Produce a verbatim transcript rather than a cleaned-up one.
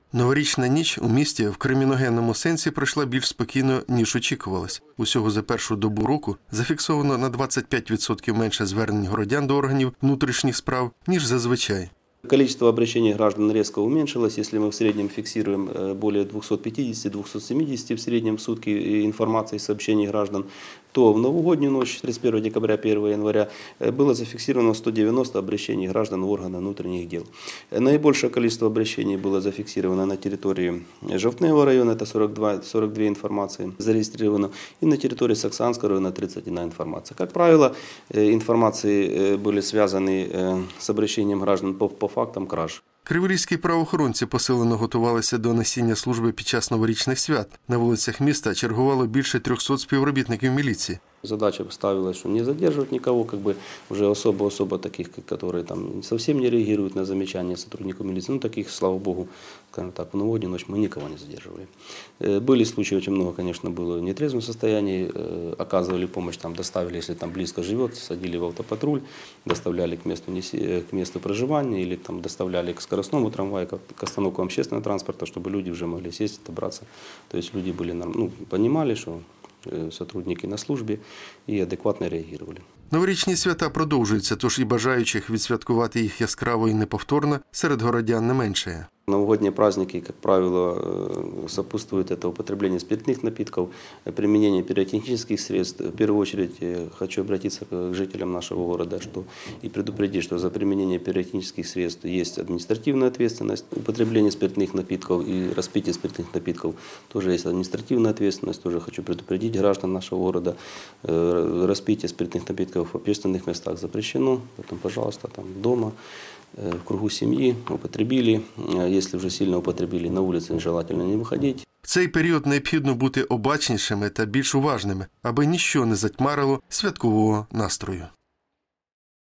Новорічна ніч у місті в криміногенному сенсі пройшла більш спокійно, ніж очікувалось. Усього за першу добу року зафіксовано на двадцять п'ять відсотків менше звернень городян до органів внутрішніх справ, ніж зазвичай. Количество обращений граждан резко уменьшилось. Если мы в среднем фиксируем более двухсот пятидесяти — двухсот семидесяти в среднем в сутки информации и сообщений граждан, то в новогоднюю ночь тридцать первого декабря — первого января было зафиксировано сто девяносто обращений граждан в органы внутренних дел. Наибольшее количество обращений было зафиксировано на территории Жовтневого района, это сорок два, сорок две информации зарегистрировано, и на территории Саксанского района тридцать одна информация. Как правило, информации были связаны с обращением граждан по, по фактам краж. Криворізькі правоохоронці посилено готувалися до несіння служби під час новорічних свят. На вулицях міста чергувало більше трьохсот співробітників міліції. Задача ставилась, что не задерживать никого, как бы уже особо-особо таких, которые там совсем не реагируют на замечания сотрудников милиции. Ну, таких, слава богу, скажем так, в новогоднюю ночь мы никого не задерживали. Были случаи, очень много, конечно, было в нетрезвом состоянии, оказывали помощь, там, доставили, если там близко живет, садили в автопатруль, доставляли к месту, к месту проживания или там доставляли к скоростному трамваю, к остановкам общественного транспорта, чтобы люди уже могли сесть, добраться. То есть люди были, ну, понимали, что сотрудники на службі і адекватно реагували. Новорічні свята продовжуються, тож і бажаючих відсвяткувати їх яскраво і неповторно серед городян не меншає. Новогодние праздники, как правило, сопутствует это употребление спиртных напитков, применение пиротехнических средств. В первую очередь хочу обратиться к жителям нашего города, что и предупредить, что за применение пиротехнических средств есть административная ответственность. Употребление спиртных напитков и распитие спиртных напитков тоже есть административная ответственность. Тоже хочу предупредить граждан нашего города. Распитие спиртных напитков в общественных местах запрещено, поэтому, пожалуйста, там дома, в кругу семьи употребили. Если вже сильно употребили, на вулиці нежелательно не виходити. В цей період необхідно бути обачнішими та більш уважними, аби ніщо не затьмарило святкового настрою.